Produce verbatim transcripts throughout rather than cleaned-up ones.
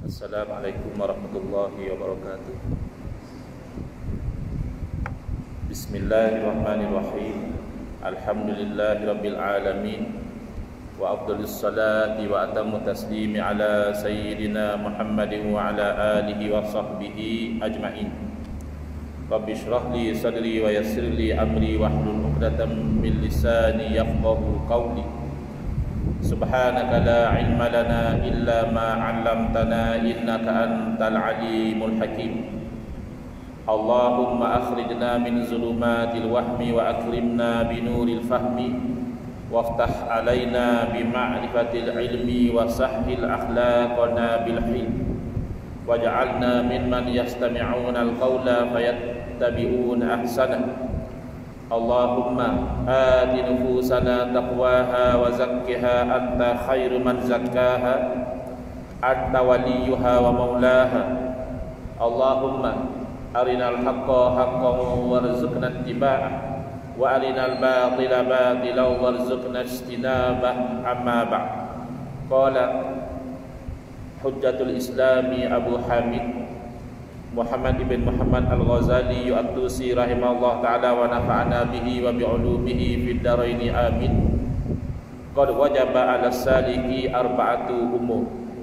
Assalamualaikum warahmatullahi wabarakatuh. Bismillahirrahmanirrahim. Alhamdulillahirabbil alamin. Wa afdhalus salati wa atammu taslimi ala sayyidina Muhammadin wa ala alihi wa sahbihi ajma'in. Rabbi shrah li sadri wa yassir li amri wahlul 'uqdatam min lisani yafqahu qawli. Subhanaka la ilma lana illa ma 'allamtana innaka antal alimul hakim. Allahumma akhrijna min zulumatil wahmi wa akrimna binuril fahmi waftah alaina bima'rifatil ilmi wa sahhil akhlaqana bil hilm waj'alna mimman yastami'una al-qawla fayattabi'una ahsanah. Allahumma ati nufusana taqwaha wa zakkiha anta khairu man zakkaha anta waliyuha wa maulaha. Allahumma arinal haqqa haqqan warzuqna ittiba'ah wa arinal batila batilan warzuqna ijtinabah. Amma ba'd. Qala hujjatul islami Abu Hamid Muhammad ibn Muhammad Al-Ghazali At-Tusi rahimahullah ta'ala wa nafa'ana bihi wa bi'ulumihi fid daraini amin. Qad wajaba 'ala saliki arba'atu umur.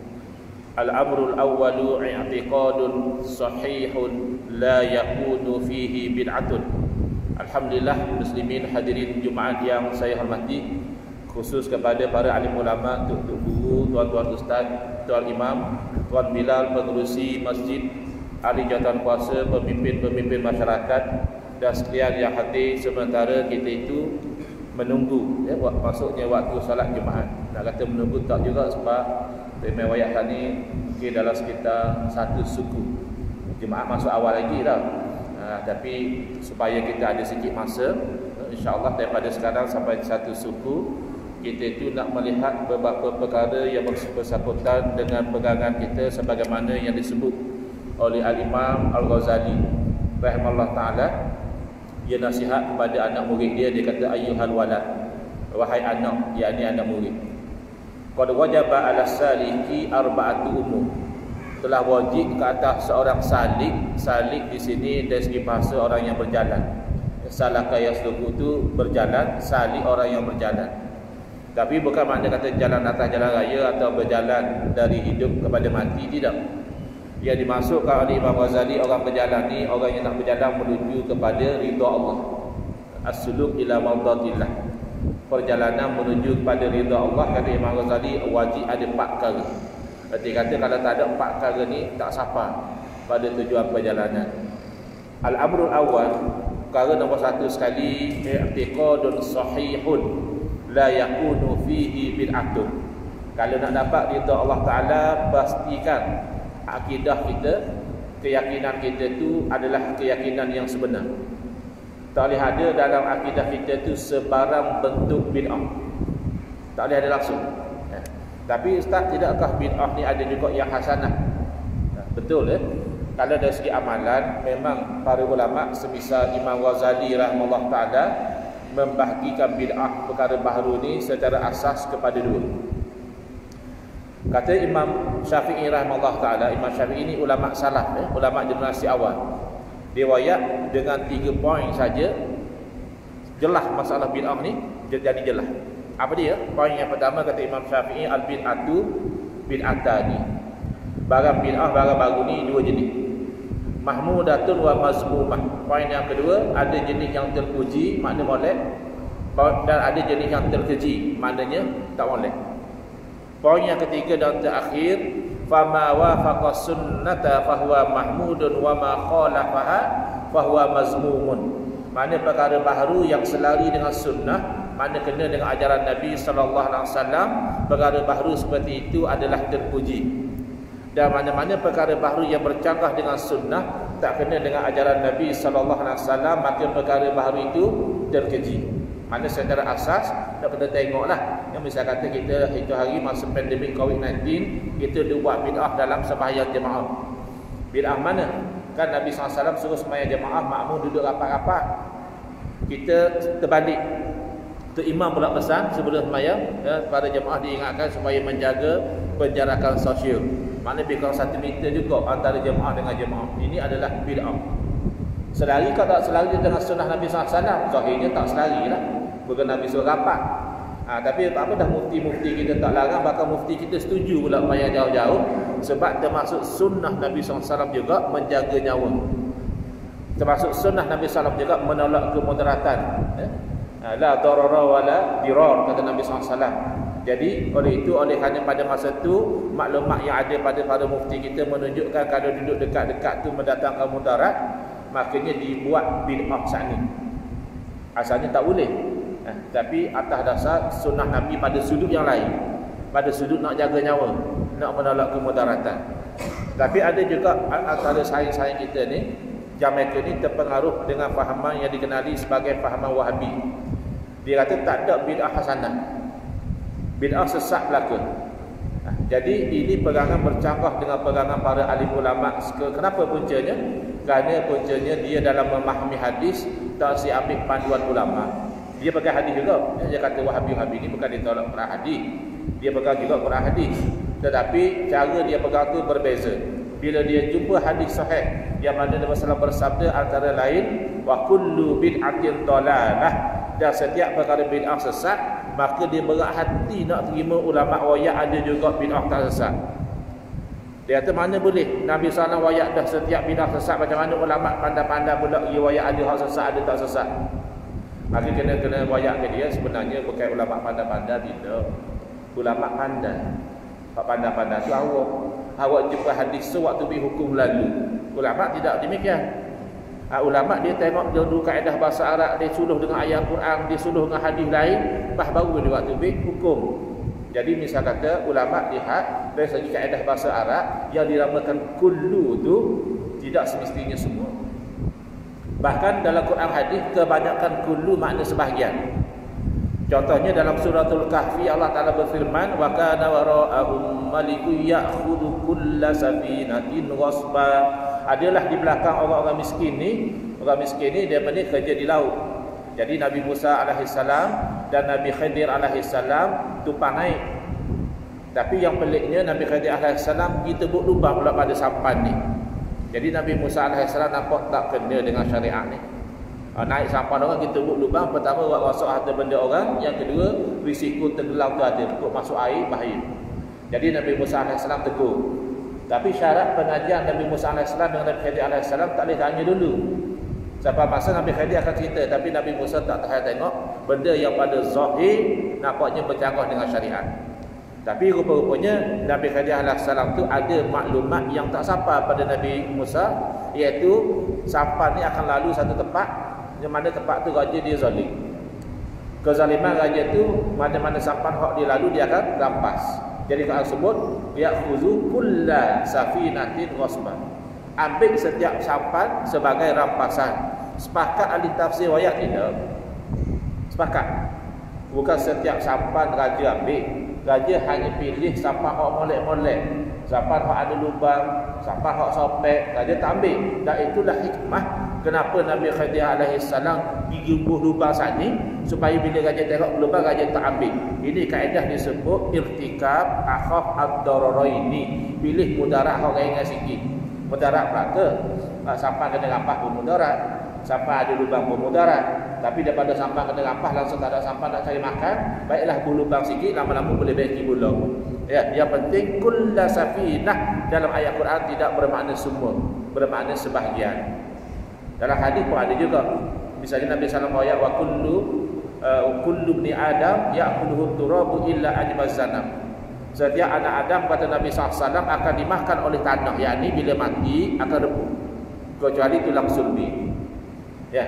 Al-amrul awwalu i'tiqadun sahihun la yakunu fihi bid'atun. Alhamdulillah muslimin hadirin Jumaat yang saya hormati, khusus kepada para alim ulama, tuan-tuan guru, tuan-tuan ustaz, tuan imam, tuan Bilal pengerusi masjid, ahli jawatan kuasa, pemimpin-pemimpin masyarakat dan sekalian yang hadir, sementara kita itu menunggu ya, masuknya waktu salat Jumaat. Nak kata menunggu tak juga, sebab Imam Wayah ni mungkin dalam sekitar satu suku. Jumaat masuk awal lagi dah. Ha, tapi supaya kita ada sikit masa, insya-Allah daripada sekarang sampai satu suku, kita itu nak melihat beberapa perkara yang bersangkutan dengan pegangan kita sebagaimana yang disebut oleh Al-Imam Al-Ghazali rahimahullah ta'ala. Dia nasihat kepada anak murid dia, dia kata ayyuhal walad, wahai anak, yakni anak murid, qad wajaba 'ala saliki arba'atu umur. Telah wajib ke atas seorang salik. Salik di sini dari segi bahasa orang yang berjalan. Salaka yasluku itu berjalan, salik orang yang berjalan. Tapi bukan makna kata jalan atas jalan raya atau berjalan dari hidup kepada mati, tidak. Yang dimasukkan oleh Imam Ghazali, orang berjalan ni orang yang nak berjalan menuju kepada ridha Allah. As-suluk ila mardatillah. Perjalanan menuju kepada ridha Allah, kata Imam Ghazali, wajib ada empat perkara. Berarti kata kalau tak ada empat perkara ni, tak sampai pada tujuan perjalanan. Al-amrul awal, perkara nombor satu sekali, i'tiqadun sahihun la yakunu fihi bid'atun. Kalau nak dapat ridha Allah Ta'ala, pastikan akidah kita, keyakinan kita tu adalah keyakinan yang sebenar. Tak boleh ada dalam akidah kita tu sebarang bentuk bid'ah. Tak boleh ada langsung. Ya. Tapi ustaz, tidakkah bid'ah ni ada juga yang hasanah? Ya, betul ya. Kalau dari segi amalan, memang para ulama semisal Imam Ghazali rahimahullah ta'ala membahagikan bid'ah perkara baharu ni secara asas kepada dua. Kata Imam Syafi'i rahimahullah ta'ala, Imam Syafi'i ini ulama salaf, eh, ulama generasi awal. Riwayat dengan tiga poin saja jelas masalah bid'ah ni jadi jelas. Apa dia? Poin yang pertama kata Imam Syafi'i, al-bid'atu bid'atani. Barang bid'ah, barang baru ni dua jenis. Mahmudatun wa mazmumah. Poin yang kedua, ada jenis yang terpuji, makna molek, dan ada jenis yang terkeji, maknanya tak molek. Poin yang ketiga dan terakhir, fama wafaqa sunnata fahuwa mahmudun wa ma khalafaha fahuwa mazmumun. Mana perkara baharu yang selari dengan sunnah, mana kena dengan ajaran Nabi sallallahu alaihi wasallam, perkara baharu seperti itu adalah terpuji. Dan mana-mana perkara baharu yang bercanggah dengan sunnah, tak kena dengan ajaran Nabi sallallahu alaihi wasallam, maka perkara baharu itu terkeji. Mana secara asas nak kena tengoklah. Yang misal kata kita itu hari masa pandemik covid sembilan belas, kita ada buat bid'ah dalam sembahyang jemaah. Bid'ah mana? Kan Nabi sallallahu alaihi wasallam suruh sembahyang jemaah, makmum duduk rapat-rapat. Kita terbalik. Tu imam pula pesan sebelum sembahyang, ya, para jemaah diingatkan supaya menjaga penjarakan sosial. Maknanya lebih kurang satu meter juga antara jemaah dengan jemaah. Ini adalah bid'ah. Selari kau tak selari dengan sunnah Nabi sallallahu alaihi wasallam, zahirnya tak selari lah. Bukan Nabi suruh rapat. Ha, tapi apa dah mufti-mufti kita tak larang, bahkan mufti kita setuju pula payah jauh-jauh. Sebab termasuk sunnah Nabi sallallahu alaihi wasallam juga menjaga nyawa. Termasuk sunnah Nabi sallallahu alaihi wasallam juga menolak kemudaratan. Ya? La darara wala dirar, kata Nabi sallallahu alaihi wasallam. Jadi oleh itu, oleh hanya pada masa itu maklumat yang ada pada para mufti kita menunjukkan kalau duduk dekat-dekat tu mendatangkan mudarat, makanya dibuat bid'ah sani. Asalnya tak boleh. Eh, tapi atas dasar sunnah Nabi pada sudut yang lain, pada sudut nak jaga nyawa, nak menolak kemudaratan. Tapi ada juga antara sains-sains kita ni, Jamaika ni terpengaruh dengan fahaman yang dikenali sebagai fahaman Wahabi. Dia kata tak ada bid'ah hasanah, bid'ah sesat belaka. Nah, jadi ini pegangan bercanggah dengan pegangan para alim ulama. Kenapa puncanya? Kerana puncanya dia dalam memahami hadis tak si ambil panduan ulama. Dia pegang hadis juga. Dia kata Wahabi-Wahabi ni bukan dia tolak Quran hadis. Dia pegang juga Quran hadis. Tetapi cara dia pegang tu berbeza. Bila dia jumpa hadis sahih yang mana Nabi sallallahu alaihi wasallam bersabda antara lain wa kullu bid'atin dalalah, dan setiap perkara bid'ah sesat, maka dia berat hati nak terima ulama wayak ada juga bid'ah tak sesat. Dia kata mana boleh Nabi sallallahu alaihi wasallam wayak dah setiap bid'ah sesat, macam mana ulama pandai-pandai pula wayak ada hak sesat ada tak sesat. Maka kena kena wayak ke dia sebenarnya bukan ulama pandai-pandai, tidak. Ulama pandai. Pak pandai-pandai tu awak. Awak jumpa hadis sewaktu bi hukum lalu. Ulama tidak demikian. Ha, ulama dia tengok dulu kaedah bahasa Arab, dia suluh dengan ayat Quran, dia suluh dengan hadis lain, bah baru dia waktu bi hukum. Jadi misal kata ulama lihat dari segi kaedah bahasa Arab yang dinamakan kullu tu tidak semestinya semua. Bahkan dalam Quran hadis kebanyakan kullu makna sebahagian. Contohnya dalam suratul Kahfi Allah Taala berfirman wa kana wara'ahum malikun ya'khudhu kulla safinatin ghasba. Adalah di belakang orang-orang miskin ni, orang miskin ni dia mana kerja di laut. Jadi Nabi Musa alaihissalam dan Nabi Khidir alaihissalam tumpang naik. Tapi yang peliknya Nabi Khidir alaihissalam pergi tebuk lubang pula pada sampan ni. Jadi Nabi Musa alaihissalam nampak tak kena dengan syariat ni. Naik sampan orang kita tebuk lubang, pertama buat rosak harta benda orang, yang kedua risiko tenggelam tu ada, takut masuk air bahaya. Jadi Nabi Musa alaihissalam tegur. Tapi syarat pengajian Nabi Musa alaihissalam dengan Nabi Khidir alaihissalam tak boleh tanya dulu. Sampai masa Nabi Khidir akan cerita, tapi Nabi Musa tak tahan tengok benda yang pada zahir nampaknya bercanggah dengan syariat. Tapi rupa-rupanya Nabi Khidir alaihissalam tu ada maklumat yang tak sampai pada Nabi Musa, iaitu sampan ni akan lalu satu tempat yang mana tempat tu raja dia zalim. Kezaliman raja tu mana-mana sampan hak dia lalu dia akan rampas. Jadi Quran sebut ya'khudhu kulla safinatin ghasban. Ambil setiap sampan sebagai rampasan. Sepakat ahli tafsir ayat tidak? Sepakat. Bukan setiap sampan raja ambil. Raja hanya pilih sampan hak molek-molek, sampan hak ada lubang, sampan hak sopek, raja tak ambil. Dan itulah hikmah kenapa Nabi Khidir alaihissalam pergi buh lubang sani, supaya bila raja tengok lubang raja tak ambil. Ini kaedah disebut irtikab akhaf ad-dararaini, pilih mudarat hak ringan sikit. Mudarat belaka, sampan kena rampas pun mudarat, sampan ada lubang pun mudarat. Tapi daripada sampan kena rampas langsung tak ada sampan nak cari makan, baiklah buh lubang sikit, lama-lama boleh baiki bulung. Ya, yang penting kulla safinah dalam ayat Quran tidak bermakna semua, bermakna sebahagian. Dalam hadis pun ada juga. Misalnya Nabi sallallahu alaihi wasallam wa kullu uh, kullu ibni Adam ya'kuluhu turabu illa ajbaz zanab. Setiap anak Adam, kata Nabi sallallahu alaihi wasallam, akan dimakan oleh tanah, yakni bila mati akan rebuh, kecuali tulang sulbi. Ya.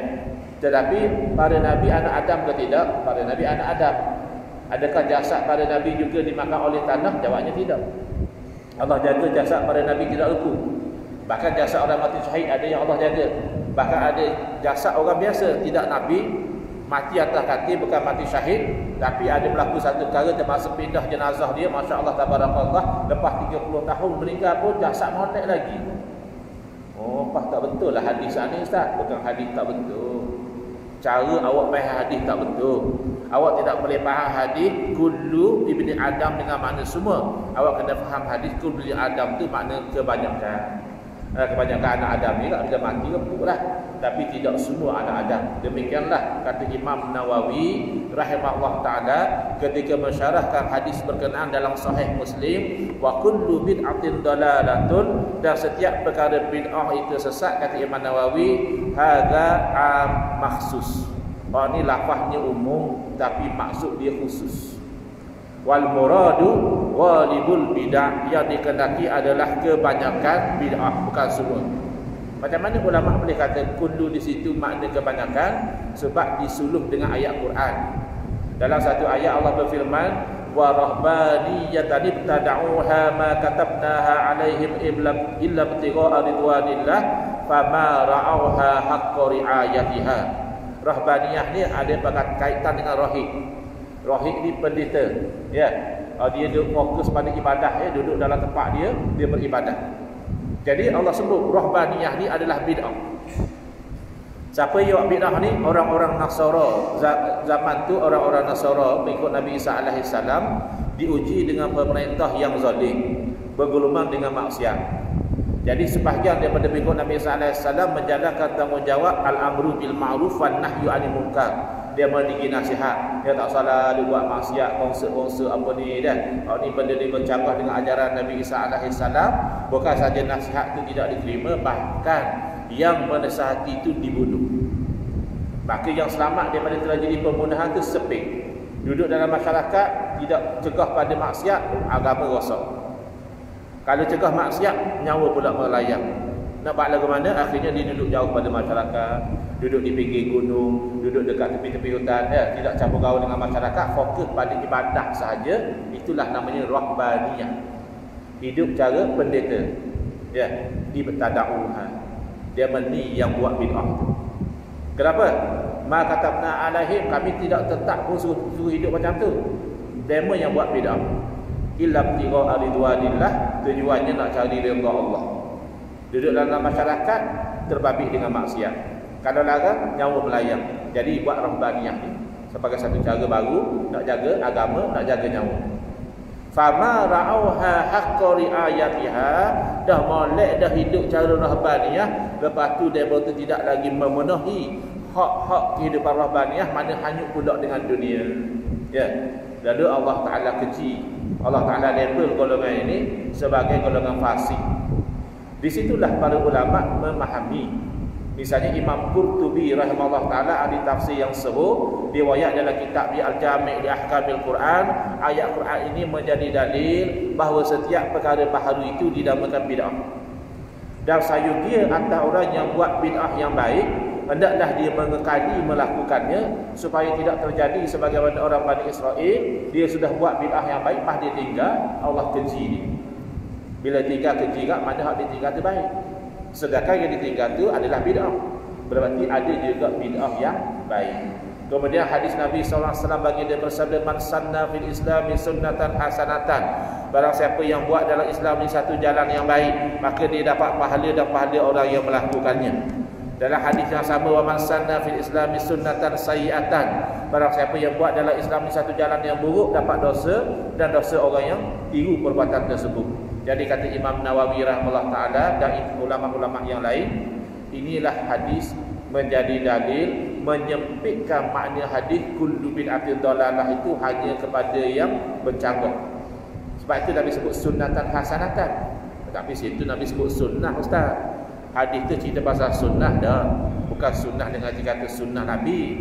Tetapi pada Nabi anak Adam ke tidak? Pada Nabi anak Adam. Adakah jasad pada Nabi juga dimakan oleh tanah? Jawabnya tidak. Allah jaga jasad pada Nabi tidak rebuh. Bahkan jasad orang mati syahid ada yang Allah jaga. Bahkan ada jasad orang biasa, tidak Nabi, mati atas katil, bukan mati syahid, tapi ada berlaku satu perkara termasuk pindah jenazah dia, Masya Allah tabarakallah, lepas tiga puluh tahun meninggal pun jasad molek lagi. Oh, pas tak betul lah hadis ni Ustaz. Bukan hadis tak betul, cara awak faham hadis tak betul. Awak tidak boleh faham hadis kullu ibni Adam dengan makna semua. Awak kena faham hadis kullu ibni Adam tu makna kebanyakan. Kebanyakan anak Adam ni bila mati lah, tapi tidak semua anak Adam. Demikianlah kata Imam Nawawi rahimahullah taala ketika mensyarahkan hadis berkenaan dalam Sahih Muslim, wa kullu bid'atin dalalatun, dan setiap perkara bid'ah itu sesat, kata Imam Nawawi, hadza am makhsus. Oh, ni lafaznya umum tapi maksud dia khusus. Wal muradu ghalibul bid'ah, yang dikehendaki adalah kebanyakan bid'ah, bukan semua. Macam mana ulama boleh kata kullu di situ makna kebanyakan? Sebab disuluh dengan ayat Quran. Dalam satu ayat Allah berfirman, wa rahbaniyatan ibtada'uha ma katabnaha 'alaihim illa ibtigha'a ridwanillah fama ra'auha haqqa ri'ayatiha. Rahbaniyah ni ada kaitan dengan rahib. Rahib ni pendeta, ya. Dia duduk fokus pada ibadah, ya, duduk dalam tempat dia, dia beribadah. Jadi Allah sebut rahbaniyah ni adalah bid'ah. Siapa yang buat bid'ah ni? Orang-orang Nasara. Zaman tu orang-orang Nasara mengikut Nabi Isa alaihi salam diuji dengan pemerintah yang zalim, bergulungan dengan maksiat. Jadi sebahagian daripada pengikut Nabi Isa alaihi salam menjalankan tanggungjawab al-amru bil ma'ruf wan nahyu 'anil munkar. Dia bagi nasihat, dia tak salah, dia buat maksiat, konsert-konsert apa ni dah. Oh, ni benda ni bercanggah dengan ajaran Nabi Isa alaihi salam. Bukan saja nasihat itu tidak diterima, bahkan yang menasihati itu dibunuh. Maka yang selamat daripada terjadi pembunuhan itu sepik. Duduk dalam masyarakat, tidak cegah pada maksiat, agama rosak. Kalau cegah maksiat, nyawa pula melayang. Nak buat lagu mana? Akhirnya dia duduk jauh pada masyarakat, duduk di pinggir gunung, duduk dekat tepi-tepi hutan, ya, tidak campur gaul dengan masyarakat, fokus pada ibadah sahaja. Itulah namanya rahbaniyah. Hidup cara pendeta, ya, ibtada'uha. Dia meni yang buat bid'ah tu. Kenapa? Ma katabna alaihim, kami tidak tetap pun suruh, suruh hidup macam tu. Demo yang buat bid'ah. Illa ibtigha'a ridwanillah, tujuannya nak cari redha Allah. Duduk dalam masyarakat terbabit dengan maksiat. Kalau larang, nyawa melayang. Jadi buat rahbaniyah ni sebagai satu cara baru nak jaga agama, nak jaga nyawa. Fama ra'auha haqqa ri'ayatiha, dah molek dah hidup cara rahbaniyah, lepas tu dia betul tidak lagi memenuhi hak-hak kehidupan rahbaniyah, mana hanyut pula dengan dunia. Ya. Lalu Allah Taala kecil. Allah Taala label golongan ini sebagai golongan fasik. Di situlah para ulama memahami. Misalnya Imam Qurtubi rahimahullah taala ada tafsir yang sahih, riwayat dalam kitab dia Al-Jami' li Ahkamil Quran, ayat Quran ini menjadi dalil bahawa setiap perkara baharu itu dinamakan bid'ah. Dan sayugia atas orang yang buat bid'ah yang baik, hendaklah dia mengekali melakukannya supaya tidak terjadi sebagaimana orang Bani Israel, dia sudah buat bid'ah yang baik, pas dia tinggal, Allah keji dia. Bila tinggal keji kat, mana hak dia tinggal tu baik. Sedangkan yang ditinggal tu adalah bid'ah. Berarti ada juga bid'ah yang baik. Kemudian hadis Nabi sallallahu alaihi wasallam bagi dia bersabda, man sanna fil islami sunnatan hasanatan, barang siapa yang buat dalam Islam ni satu jalan yang baik, maka dia dapat pahala dan pahala orang yang melakukannya. Dalam hadis yang sama, wa man sanna fil islami sunnatan sayyi'atan, barang siapa yang buat dalam Islam ni satu jalan yang buruk, dapat dosa dan dosa orang yang tiru perbuatan tersebut. Jadi kata Imam Nawawi rahimahullah taala dan ulama-ulama yang lain, inilah hadis menjadi dalil menyempitkan makna hadis kullu bid'atin dalalah itu hanya kepada yang bercanggah. Sebab itu Nabi sebut sunnatan hasanatan. Tetapi situ Nabi sebut sunnah, ustaz. Hadis itu cerita pasal sunnah dah, bukan sunnah dengan kata sunnah Nabi.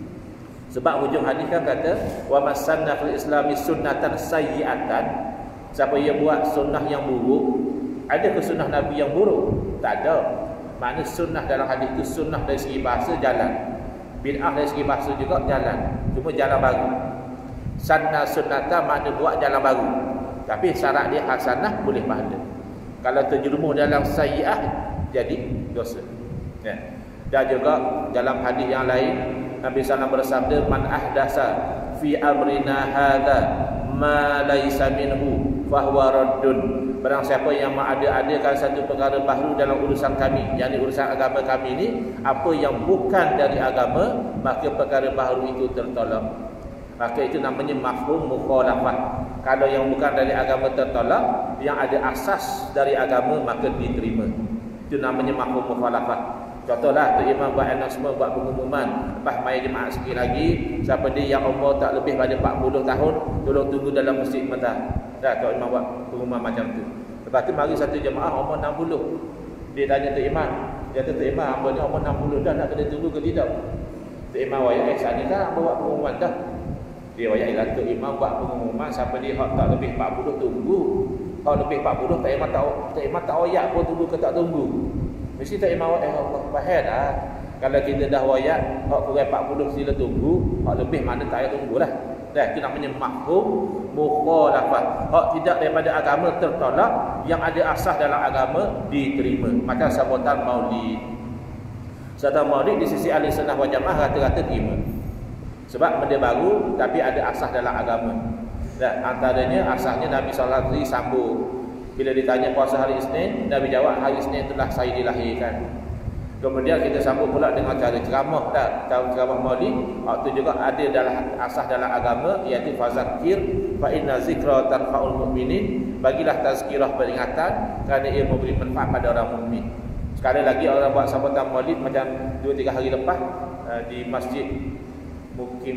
Sebab hujung hadis kan kata wa masanna fil islami sunnatan sayyi'atan. Siapa yang buat sunnah yang buruk, ada ke sunnah Nabi yang buruk? Tak ada. Makna sunnah dalam hadis itu sunnah dari segi bahasa jalan, bid'ah dari segi bahasa juga jalan, cuma jalan baru. Sanna sunnata makna buat jalan baru, tapi syarat dia hasanah, boleh pahala. Kalau terjerumus dalam sayyi'ah, jadi dosa, ya. Dan juga dalam hadis yang lain Nabi sallallahu alaihi wasallam bersabda, man ahdasa fi amrina hadza ma laisa minhu fahuwa raddun, barang siapa yang mengada-adakan satu perkara baru dalam urusan kami, yakni urusan agama kami ini, apa yang bukan dari agama, maka perkara baru itu tertolak. maka itu namanya mafhum mukhalafah. Kalau yang bukan dari agama tertolak, yang ada asas dari agama maka diterima. Itu namanya mafhum mukhalafah. Contohlah tu imam buat announcement, buat pengumuman, lepas mai jemaah sikit lagi, siapa dia yang umur tak lebih pada empat puluh tahun, tolong tunggu dalam masjid mentah. Dah tu imam buat pengumuman macam tu. Lepas tu mari satu jemaah umur enam puluh. Dia tanya tu imam, dia kata tu imam, hamba ni umur enam puluh dah, nak kena tunggu ke tidak? Tu imam wayak eh saat ni dah buat pengumuman dah. Dia wayak lah tu imam buat pengumuman, siapa dia hak tak lebih empat puluh tunggu. Hak lebih empat puluh tak imam tak tak imam tak wayak pun tunggu ke tak tunggu. Mesti tak imam eh Allah faham dah. Kalau kita dah wayak hak kurang empat puluh sila tunggu, hak lebih mana tak payah tunggulah. Dah itu namanya mafhum mukhalafah. Hak tidak daripada agama tertolak, yang ada asas dalam agama diterima. Maka sambutan Maulid. Sambutan Maulid di sisi ahli sunnah wal jamaah rata-rata terima. Sebab benda baru tapi ada asas dalam agama. Dan antaranya asasnya Nabi sallallahu alaihi wasallam sambung. Bila ditanya puasa hari Isnin, Nabi jawab hari Isnin itulah saya dilahirkan. Kemudian kita sambung pula dengan cara ceramah dah. Cara ceramah Maulid, waktu juga ada dalam asas dalam agama, iaitu fazakir fa inna zikra tanfa'ul mu'minin. Bagilah tazkirah peringatan kerana ia memberi manfaat pada orang mukmin. Sekali lagi orang buat sambutan Maulid macam dua tiga hari lepas di masjid Mukim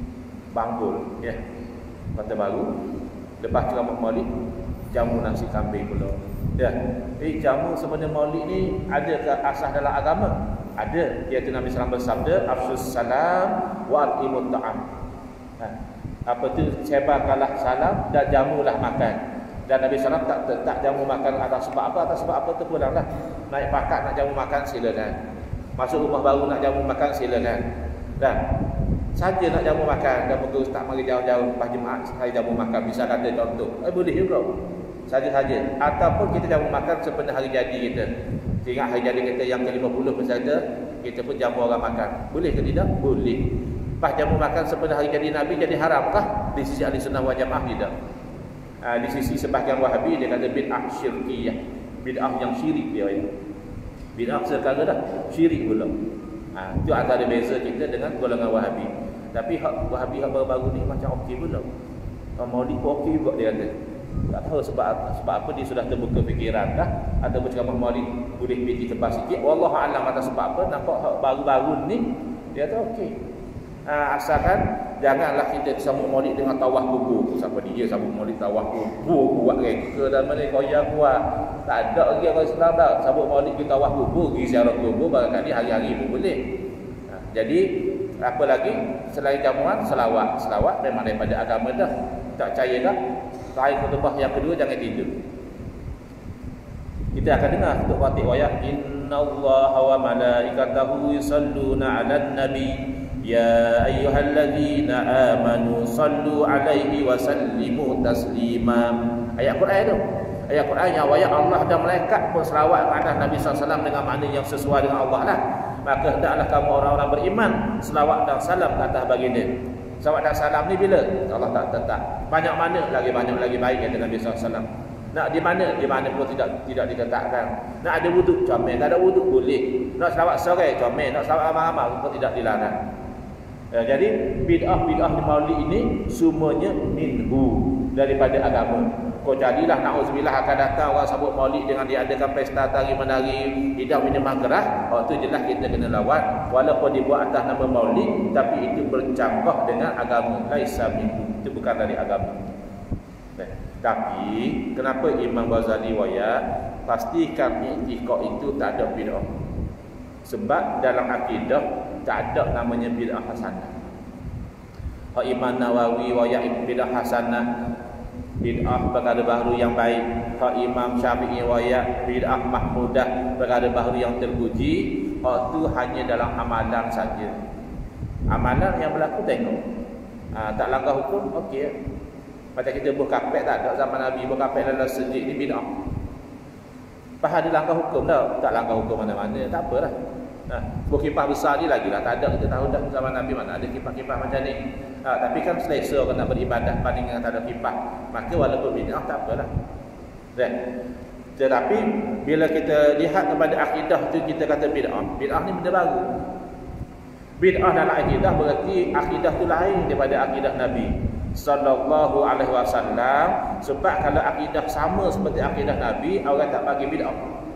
Banggul, ya, Kota Baru. Lepas ceramah Maulid, jamu nasi kambing pula. Ya. Eh jamu sebenarnya Maulid ni ada ke asas dalam agama? Ada. Iaitu Nabi sallallahu alaihi wasallam bersabda, "Afsus salam wa atimut ta'am." Ha. Apa tu? Sebarkanlah salam dan jamulah makan. Dan Nabi sallallahu alaihi wasallam tak tak jamu makan atas sebab apa? Atas sebab apa tu pulanglah. Naik pakat nak jamu makan silakan. Masuk rumah baru nak jamu makan silakan. Dan saja nak jamu makan dan betul tak mari jauh-jauh lepas Jumaat saya jamu makan bisa kata contoh. Eh boleh juga. Saja-saja. Ataupun kita jamu makan sepenuh hari jadi kita. Ingat hari jadi kita yang ke lima puluh misalnya, kita pun jamu orang makan. Boleh ke tidak? Boleh. Lepas jamu makan sepenuh hari jadi Nabi jadi haramkah? Di sisi ahli sunnah wal jamaah tidak. Ha, di sisi sebahagian Wahabi dia kata bid'ah syirkiyah. Bid'ah yang syirik dia. Ya. Bid'ah sekarang dah syirik pula. Ha, itu antara beza kita dengan golongan Wahabi. Tapi hak Wahabi hak baru-baru ni macam okey pula. Kalau Maulid pun okey juga dia kata. Tak tahu sebab sebab apa dia sudah terbuka fikiran dah atau berceramah Maulid boleh pergi tebas sikit. Wallahu a'lam atas sebab apa nampak hak baru-baru ni dia kata okey. Ha, asalkan janganlah kita sambut Maulid dengan tawaf kubur. Siapa dia sambut Maulid tawaf kubur buat reka dan mana koyak kuat. Tak ada lagi orang Islam dah sambut Maulid kita tawaf kubur, pergi ziarah kubur barangkali hari-hari pun boleh. Ha, jadi apa lagi selain jamuan selawat. Selawat memang daripada agama dah. Tak percaya dah. Selain khutbah yang kedua jangan tidur. Kita akan dengar untuk khatib wayah innallaha wa malaikatahu yusalluna 'alan nabi ya ayyuhalladzina amanu sallu 'alaihi wa sallimu taslima. Ayat Quran tu. Ayat Quran yang wayah Allah dan malaikat pun selawat kepada Nabi sallallahu alaihi wasallam dengan makna yang sesuai dengan Allah lah. Maka hendaklah kamu orang-orang beriman selawat dan salam ke atas baginda. Selawat dan salam ni bila? Allah tak tetap. Banyak mana lagi banyak lagi baik kata Nabi sallallahu alaihi wasallam. Nak di mana? Di mana pun tidak tidak ditetapkan. Nak ada wuduk comel, tak ada wuduk boleh. Nak selawat sore comel, nak selawat ramai-ramai pun tidak dilarang. Ya, jadi bid'ah-bid'ah di Maulid ini semuanya minhu daripada agama. Kau jadilah na'udzubillah akan datang orang sambut Maulid dengan diadakan pesta tari menari, hidang minum gerah. Oh tu jelas kita kena lawan walaupun dibuat atas nama Maulid tapi itu bercampur dengan agama. Laisa minhu. Itu bukan dari agama. Nah, tapi kenapa Imam Ghazali wayat pastikan i'tiqad itu tak ada bid'ah? Sebab dalam akidah tak ada namanya bid'ah hasanah. Hak Imam Nawawi wayat bid'ah hasanah, bid'ah perkara baru yang baik. Hak Imam Syafi'i wayat bid'ah mahmudah, perkara baru yang terpuji. Hak tu hanya dalam amalan saja. Amalan yang berlaku tengok. Ha, tak langgar hukum, okey. Macam kita berkapet tak ada zaman Nabi berkapet dalam masjid ni bid'ah. Pas ada langgar hukum dah, tak langgar hukum mana-mana, tak apalah. Nah, sebuah kipas besar ni lagi lah, tak ada kita tahu dah zaman Nabi mana ada kipas-kipas macam ni. Ha, tapi kan selesa orang nak beribadah banding dengan tak ada kipas. Maka walaupun bid'ah tak apalah. Dan tetapi bila kita lihat kepada akidah tu kita kata bid'ah. Bid'ah ni benda baru. Bid'ah dalam akidah berarti akidah tu lain daripada akidah Nabi sallallahu alaihi wasallam. Sebab kalau akidah sama seperti akidah Nabi, orang tak bagi bid'ah.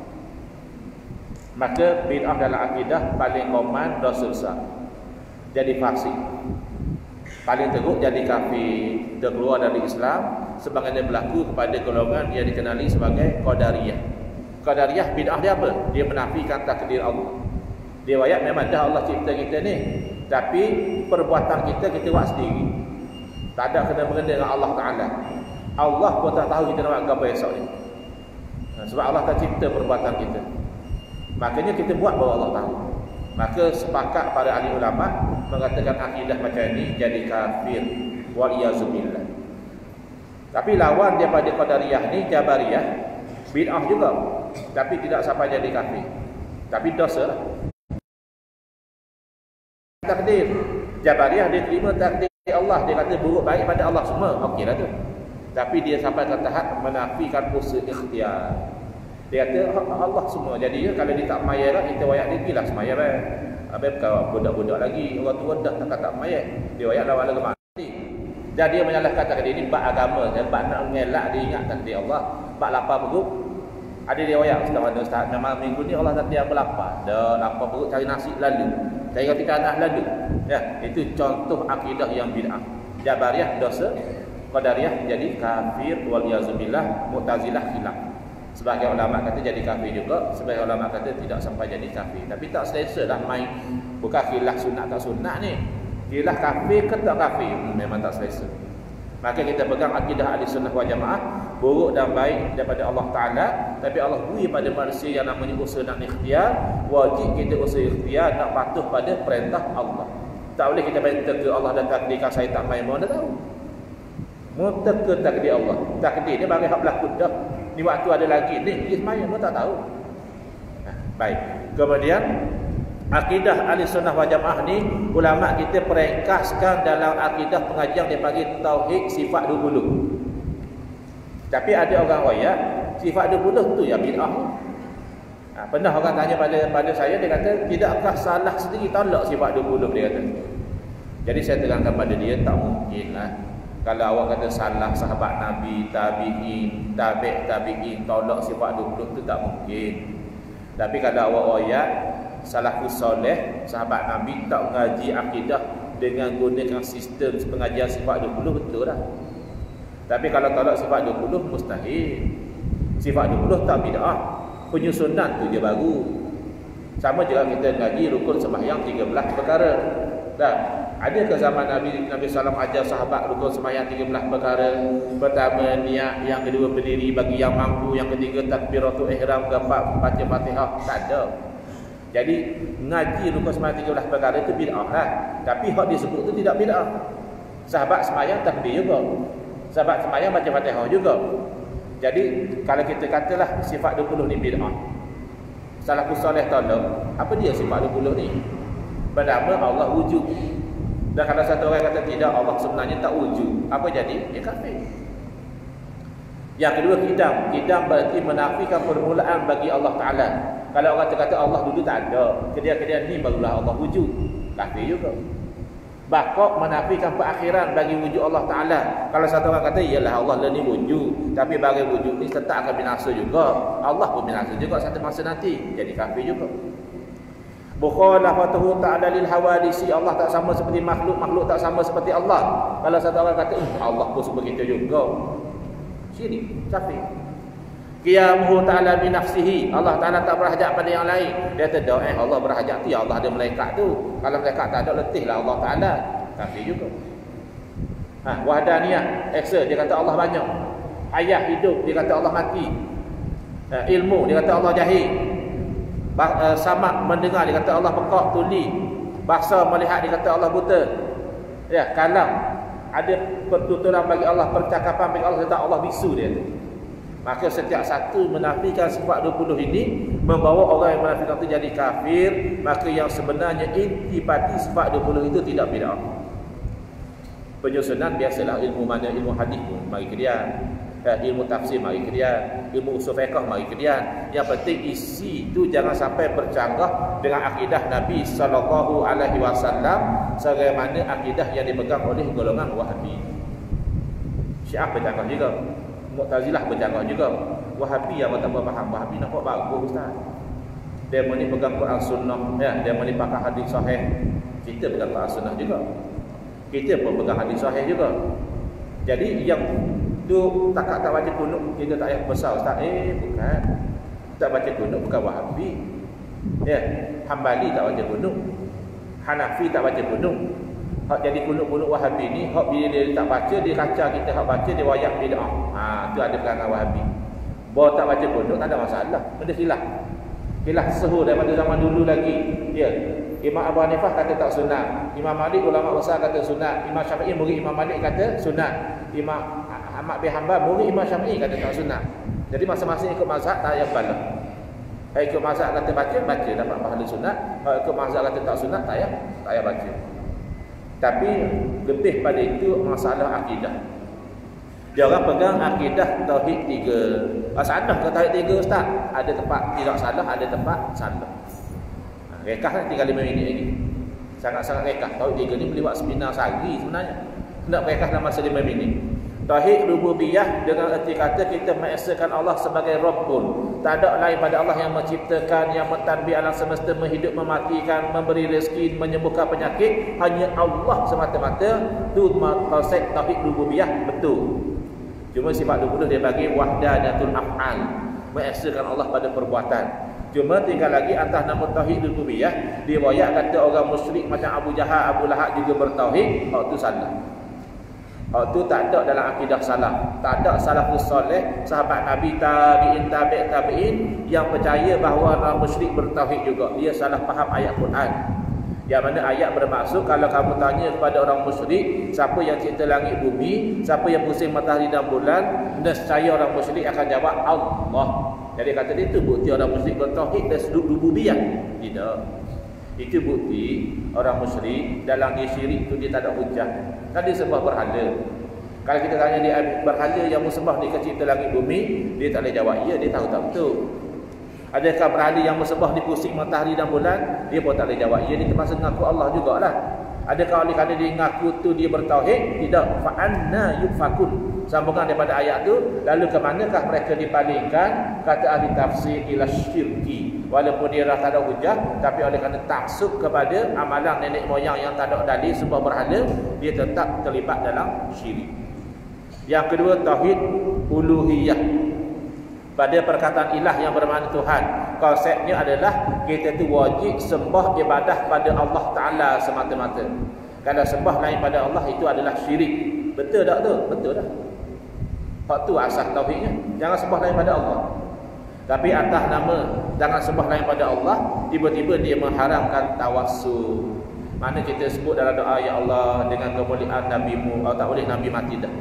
Maka bid'ah dalam akidah paling common dosa besar, jadi fasik. Paling teruk jadi kafir, terkeluar dari Islam, sebagaimana berlaku kepada golongan yang dikenali sebagai Qadariyah. Qadariyah bid'ah dia apa? Dia menafikan takdir Allah. Dia wayak memang dah Allah cipta kita ni, tapi perbuatan kita kita buat sendiri. Tak ada kena-mengena dengan Allah Ta'ala. Allah pun tak tahu kita nak buat apa esok ni. Sebab Allah tak cipta perbuatan kita. Makanya kita buat baru Allah tahu. Maka sepakat para ahli ulama mengatakan akidah macam ni jadi kafir. Waliyazubillah. Tapi lawan daripada Qadariyah ni Jabariyah, bid'ah juga, tapi tidak sampai jadi kafir, tapi dosa lah. Takdir Jabariyah dia terima takdir Allah, dia kata buruk baik pada Allah semua, okeylah tu. Tapi dia sampai ke tahap menafikan usaha ikhtiar. Dia kata Allah semua. Jadi ya, kalau dia tak mayat lah, kita wayak dia gilas mayat lah. Habis bukan budak-budak lagi, orang tua dah tak tak mayat, dia wayak lawan lagu mati. Dan dia menyalahkan takdir ini bab agama, dan bab nak mengelak dia ingat takdir Allah. Bab lapar perut, ada dia wayak ustaz mana ustaz, memang minggu ni Allah takdir apa lapar. Dah lapar perut cari nasi lalu, cari roti tanah lalu. Ya, itu contoh akidah yang bid'ah. Jabariyah dosa, Qadariyah jadi kafir, waliyazubillah. Mu'tazilah khilaf. Sebagai ulama kata jadi kafir juga, sebagai ulama kata tidak sampai jadi kafir. Tapi tak selesa lah main bukan khilaf sunat tak sunat ni. Khilaf kafir ke tak kafir, hmm, memang tak selesa. Maka kita pegang akidah ahli sunnah wal jamaah, buruk dan baik daripada Allah Ta'ala. Tapi Allah beri pada manusia yang namanya usaha nak ikhtiar. Wajib kita usaha ikhtiar nak patuh pada perintah Allah. Tak boleh kita minta ke Allah dan takdirkan saya tak main, mana tahu. Minta ke takdir Allah, takdir dia bagi hak berlaku dah. Ni waktu ada lagi ni, dia semayang pun tak tahu. Nah, baik. Kemudian akidah ahli sunnah wal jamaah ni, ulama kita peringkaskan dalam akidah pengajian dia bagi tauhid sifat dua puluh. Tapi ada orang royak sifat dua puluh tu ya bid'ah. Ha, pernah orang tanya pada pada saya, dia kata tidakkah salah sendiri tolak sifat dua puluh, dia kata. Jadi saya terangkan pada dia tak mungkin lah. Kalau awak kata salah sahabat Nabi, tabi'in, tabi' tabi'in tolak sifat dua puluh tu tak mungkin. Tapi kalau awak royak salafus soleh, sahabat Nabi tak mengaji akidah dengan gunakan sistem pengajian sifat dua puluh, betul lah. Tapi kalau tolak sifat dua puluh mustahil. Sifat dua puluh tak bid'ah, penyusunan tu je baru. Sama juga kita ngaji rukun sembahyang tiga belas perkara. Dah ada ke zaman Nabi Nabi sallallahu alaihi wasallam ajar sahabat rukun sembahyang tiga belas perkara? Pertama niat, yang kedua berdiri bagi yang mampu, yang ketiga takbiratul ihram, keempat baca Fatihah. Tak ada. Jadi ngaji rukun sembahyang tiga belas perkara itu bid'ah lah. Tapi hak disebut tu tidak bid'ah. Sahabat sembahyang takbir juga. Sahabat sembahyang baca Fatihah juga. Jadi kalau kita katalah sifat dua puluh ni bid'ah, salafus soleh tolak, apa dia sifat dua puluh ni? Pertama Allah wujud. Dan kalau satu orang kata tidak, Allah sebenarnya tak wujud, apa jadi? Dia kafir. Yang kedua kidam. Kidam berarti menafikan permulaan bagi Allah Ta'ala. Kalau orang kata Allah dulu tak ada, kedia-kedia ni barulah Allah wujud, kafir juga. Bahkan menafikan perakhiran bagi wujud Allah Ta'ala. Kalau satu orang kata iyalah Allah ni wujud, tapi bagi wujud ni tetap akan binasa juga, Allah pun binasa juga satu masa nanti, jadi kafir juga. Mukhalafatuhu ta'ala lil hawadisi, Allah tak sama seperti makhluk, makhluk tak sama seperti Allah. Kalau satu orang kata Allah pun sebegitu juga, syirik, kafir. Qiyamuhu ta'ala bi nafsihi, Allah Ta'ala tak berhajat pada yang lain. Dia kata eh Allah berhajat tu ya Allah ada malaikat tu. Kalau malaikat tak ada, letihlah Allah Ta'ala, kafir juga. Ha, wahdaniyah, eksa, dia kata Allah banyak. Hayat, hidup, dia kata Allah mati. Ha, ilmu, dia kata Allah jahil. Uh, samak, mendengar, dia kata Allah pekak, tuli. Bahasa, melihat, dia kata Allah buta. Ya, kalam, ada pertuturan bagi Allah, percakapan bagi Allah, dia kata Allah bisu, dia kata. Maka setiap satu menafikan sifat dua puluh ini membawa orang yang menafikan itu jadi kafir. Maka yang sebenarnya intipati sifat dua puluh itu tidak bid'ah. Penyusunan biasalah ilmu mana ilmu hadis pun bagi dia. Ya, ilmu tafsir mari ke dia, ilmu usul fiqh mari ke dia. Yang penting isi tu jangan sampai bercanggah dengan akidah Nabi sallallahu alaihi wasallam sebagaimana akidah yang dipegang oleh golongan Wahabi. Syiah bercanggah juga, Mu'tazilah bercanggah juga. Wahabi yang tak faham, Wahabi nampak bagus ustaz. Dia mau ni pegang Quran Sunnah, ya, dia mau ni pakai hadis sahih. Kita pegang Quran Sunnah juga. Kita pun pegang hadis sahih juga. Jadi yang tu tak tak baca kunut kita tak payah besar ustaz. Eh bukan. Tak baca kunut bukan Wahabi. Ya, Hambali tak baca kunut. Hanafi tak baca kunut. Hak jadi kunut-kunut Wahabi ni, hak bila dia tak baca dia kacau kita, hak baca dia wayak bid'ah. Ha, tu ada perangai Wahabi. Bahawa tak baca kunut tak ada masalah. Benda khilaf. Khilaf sesuhu daripada zaman dulu lagi. Ya. Imam Abu Hanifah kata tak sunat. Imam Malik ulama besar kata sunat. Imam Syafi'i murid Imam Malik kata sunat. Imam Ahmad bin Hanbal murid Imam Syafi'i kata tak sunat. Jadi masing-masing ikut mazhab tak payah bala. Kalau ikut mazhab kata baca, baca dapat pahala sunat. Kalau ikut mazhab kata tak sunat, tak payah tak payah baca. Tapi lebih pada itu masalah akidah. Dia orang pegang akidah tauhid tiga. Ah, salah ke tauhid tiga ustaz? Ada tempat tidak salah, ada tempat salah. Rekah kan tinggal lima minit lagi. Sangat-sangat rekah. Tauhid tiga ni boleh buat seminar sehari sebenarnya. Nak rekah dalam masa lima minit. Tauhid rububiyah dengan erti kata kita mengesakan Allah sebagai Rabbun. Tak ada lain pada Allah yang menciptakan, yang mentadbir alam semesta, menghidup, mematikan, memberi rezeki, menyembuhkan penyakit. Hanya Allah semata-mata. Tu konsep tauhid rububiyah betul. Cuma sifat dua puluh dia bagi wahdaniyatul af'al. Mengesakan Allah pada perbuatan. Cuma tinggal lagi atas nama tauhid rububiyah, riwayat kata orang musyrik macam Abu Jahal, Abu Lahab juga bertauhid, hak tu salah. Hak tu tak ada dalam akidah salah. Tak ada salafus soleh, sahabat Nabi, tabi'in, tabi' tabi'in yang percaya bahawa orang musyrik bertauhid juga. Dia salah faham ayat Quran. Yang mana ayat bermaksud kalau kamu tanya kepada orang musyrik, siapa yang cipta langit bumi, siapa yang pusing matahari dan bulan, nescaya orang musyrik akan jawab Allah. Jadi kata dia itu bukti orang musyrik bertauhid dan sudut rububiyah. Tidak. Itu bukti orang musyrik dalam dia syirik itu dia tak ada hujah. Kan dia sembah berhala. Kalau kita tanya dia berhala yang musembah ni kecipta langit bumi, dia tak boleh jawab ya, dia tahu tak betul. Adakah berhala yang musembah di pusing matahari dan bulan, dia pun tak boleh jawab ya, dia terpaksa mengaku Allah jugalah. Adakah oleh kerana dia mengaku tu dia bertauhid? Tidak. Fa anna yufakun. Sambungan daripada ayat tu, lalu ke manakah mereka dipalingkan? Kata ahli tafsir ila syirki. Walaupun dia rasa ada hujah, tapi oleh kerana taksub kepada amalan nenek moyang yang tak ada dalil sebuah berhala, dia tetap terlibat dalam syirik. Yang kedua, tauhid uluhiyah. Pada perkataan ilah yang bermakna Tuhan, konsepnya adalah kita tu wajib sembah ibadah pada Allah Ta'ala semata-mata. Kalau sembah lain pada Allah itu adalah syirik. Betul tak tu? Betul dah. Hak tu asas tauhidnya. Jangan sembah lain pada Allah. Tapi atas nama jangan sembah lain pada Allah, tiba-tiba dia mengharamkan tawassul. Mana kita sebut dalam doa, ya Allah dengan kemuliaan Nabi-Mu, oh, tak boleh Nabi mati dah.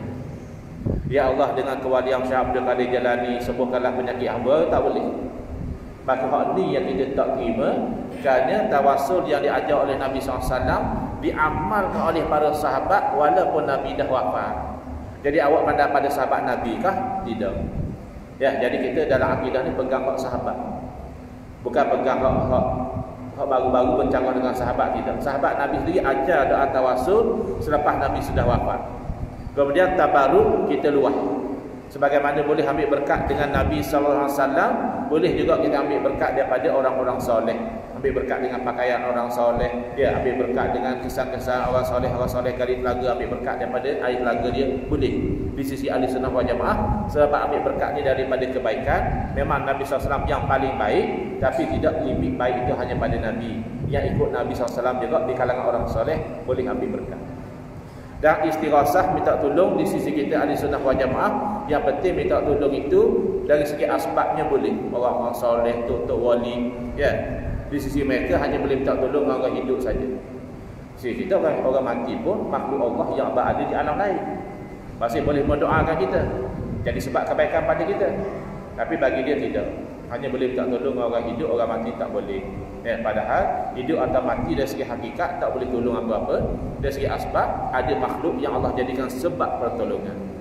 Ya Allah dengan kewalian Syekh Abdul Qadir Jalani, sembuhkanlah penyakit hamba, tak boleh. Maka hak ni yang kita tak terima, kerana tawassul yang diajar oleh Nabi sallallahu alaihi wasallam diamalkan oleh para sahabat walaupun Nabi dah wafat. Jadi awak pandang pada sahabat Nabi kah? Tidak. Ya, jadi kita dalam akidah ni pegang hak sahabat. Bukan pegang hak hak, hak baru-baru bercanggah dengan sahabat kita. Sahabat Nabi sendiri ajar doa tawassul selepas Nabi sudah wafat. Kemudian tabaruk kita luah. Sebagaimana boleh ambil berkat dengan Nabi sallallahu alaihi wasallam, boleh juga kita ambil berkat daripada orang-orang soleh. Ambil berkat dengan pakaian orang soleh, ya, ambil berkat dengan kisah-kisah orang soleh, orang soleh kali telaga, ambil berkat daripada air telaga dia, boleh. Di sisi ahli sunnah wal jamaah, sebab ambil berkat ni daripada kebaikan. Memang Nabi sallallahu alaihi wasallam yang paling baik, tapi tidak limit baik itu hanya pada Nabi. Yang ikut Nabi sallallahu alaihi wasallam juga di kalangan orang soleh boleh ambil berkat. Dan istighasah, minta tolong di sisi kita ahli sunnah wal jamaah, yang penting minta tolong itu dari segi asbabnya boleh. Orang-orang soleh, tok-tok wali, ya, di sisi mereka hanya boleh minta tolong orang hidup saja. Sisi kita orang, orang mati pun makhluk Allah yang berada di alam lain, masih boleh mendoakan kita, jadi sebab kebaikan pada kita. Tapi bagi dia tidak, hanya boleh minta tolong orang hidup, orang mati tak boleh. Ya, padahal hidup atau mati dari segi hakikat tak boleh tolong apa-apa. Dari segi asbab ada makhluk yang Allah jadikan sebab pertolongan.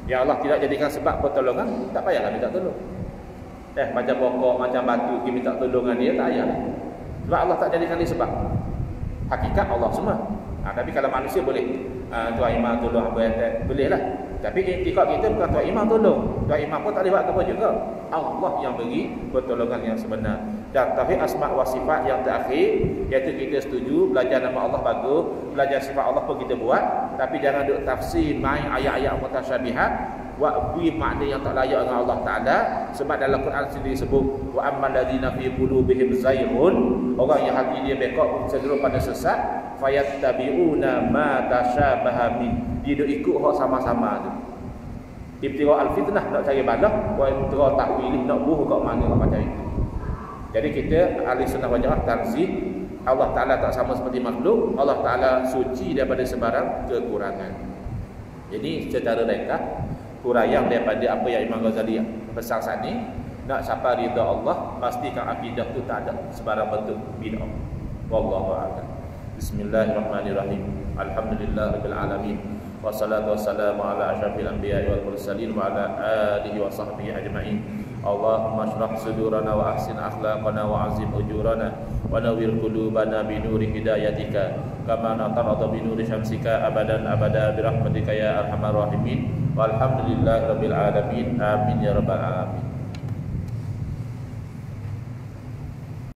Ya Allah tidak jadikan sebab pertolongan, tak payahlah minta tolong. Eh macam pokok, macam batu kita minta tolongan dia, tak payah. Sebab Allah tak jadikan dia sebab. Hakikat Allah semua. Ha, tapi kalau manusia boleh uh, Tuan Imam tolong apa yang boleh lah. Tapi iktikad kita bukan Tuan Imam tolong. Tuan Imam pun tak boleh buat apa juga. Allah yang beri pertolongan yang sebenar. Dan tauhid asma' wa sifat yang terakhir, iaitu kita setuju belajar nama Allah bagus, belajar sifat Allah pun kita buat, tapi jangan duk tafsir main ayat-ayat mutasyabihat wa bi makna yang tak layak dengan Allah Taala. Sebab dalam Quran sendiri sebut wa ammal ladzina fi qulubihim zayghun, orang yang hati dia bengkok cenderung pada sesat, fayattabi'una ma tasyabaha min, dia duk ikut hak sama-sama tu. Ibtira al-fitnah, nak cari balah, wa ibtira ta'wilih, nak buh kat mana kat macam itu. Jadi kita ahli sunnah wal jamaah tanzih, Allah Taala tak sama seperti makhluk, Allah Taala suci daripada sebarang kekurangan. Jadi secara ringkas huraian daripada apa yang Imam Ghazali pesan saat ni, nak capai ridha Allah, pastikan akidah tu tak ada sebarang bentuk bid'ah. Wallahu a'lam. Bismillahirrahmanirrahim. Alhamdulillahirabbil alamin. Wassalatu wassalamu ala asyrafil anbiya'i wal mursalin wa ala alihi wa sahbihi ajma'in. Allahumma shrah sudurana wa ahsin akhlaqana wa azim ujurana wa nawwir qulubana bi nuri hidayatika kama natarada bi nuri syamsika abadan abada bi rahmatika ya arhamar rahimin. Walhamdulillahirabbil alamin. Amin ya rabbal alamin.